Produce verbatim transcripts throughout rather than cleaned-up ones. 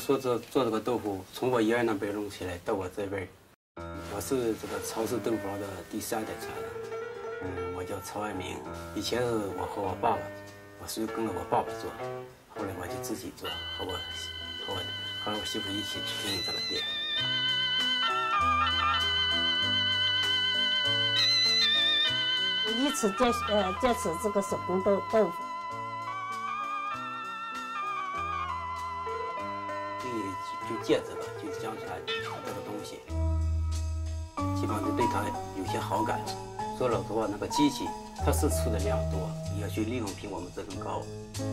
说做做这个豆腐，从我爷爷那辈弄起来到我这辈，我是这个曹氏豆腐坊的第三代传人。嗯，我叫曹爱民。以前是我和我爸爸，我属于跟着我爸爸做，后来我就自己做，和我和我和我媳妇一起经营这个店。 第一次接呃接触这个手工豆豆腐。 就借这个，就讲出来这个东西，基本上就对它有些好感。说老实话，那个机器它是出的量多，也许利润比我们这更高。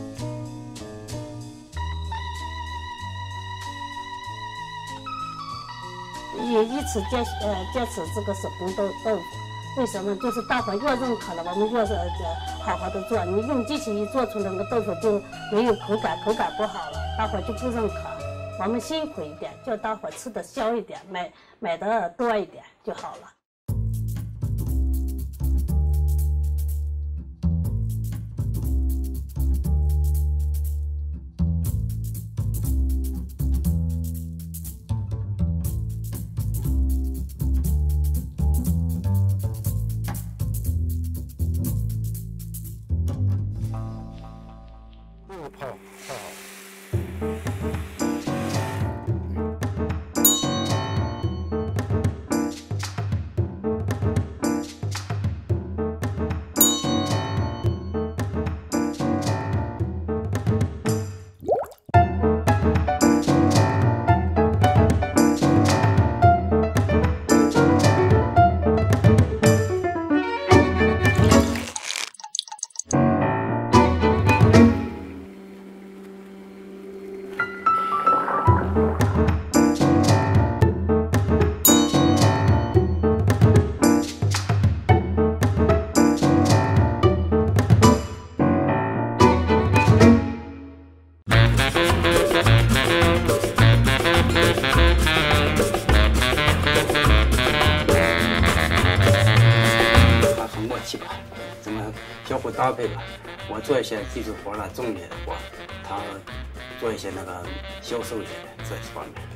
也一次接呃接触这个手工豆豆腐，为什么？就是大伙越认可了，我们越是呃好好的做。你用机器一做出来那个豆腐就没有口感，口感不好了，大伙就不认可。 我们辛苦一点，叫大伙吃的香一点，买买的多一点就好了。 又泡泡好。 相互搭配吧，我做一些技术活了，重一点的活，他做一些那个销售一点的这方面。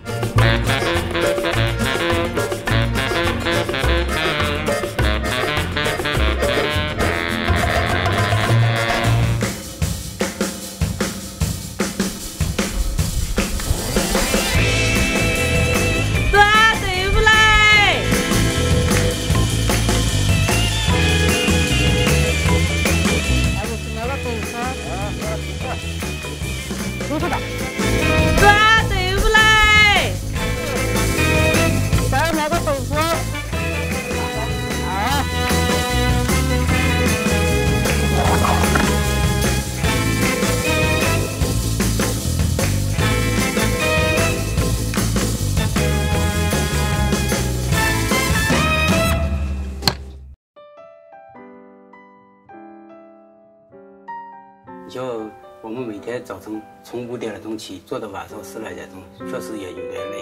就我们每天早晨从五点钟起，做到晚上十来点钟，确实也有点累。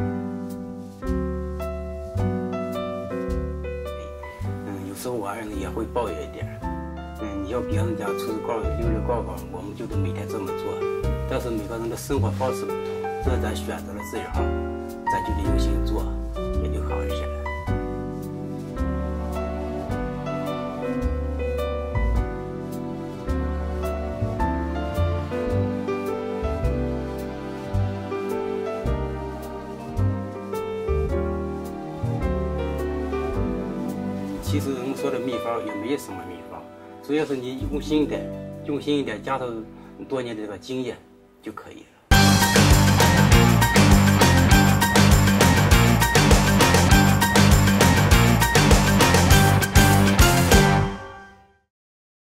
嗯，有时候我爱人也会抱怨一点。嗯，你要别人家出去逛溜溜逛逛，我们就得每天这么做。但是每个人的生活方式不同，这咱选择了这样，咱就得用心做，也就好一些。 其实人们说的秘方也没有什么秘方，主要是你用心一点，用心一点，加上多年的这个经验就可以了。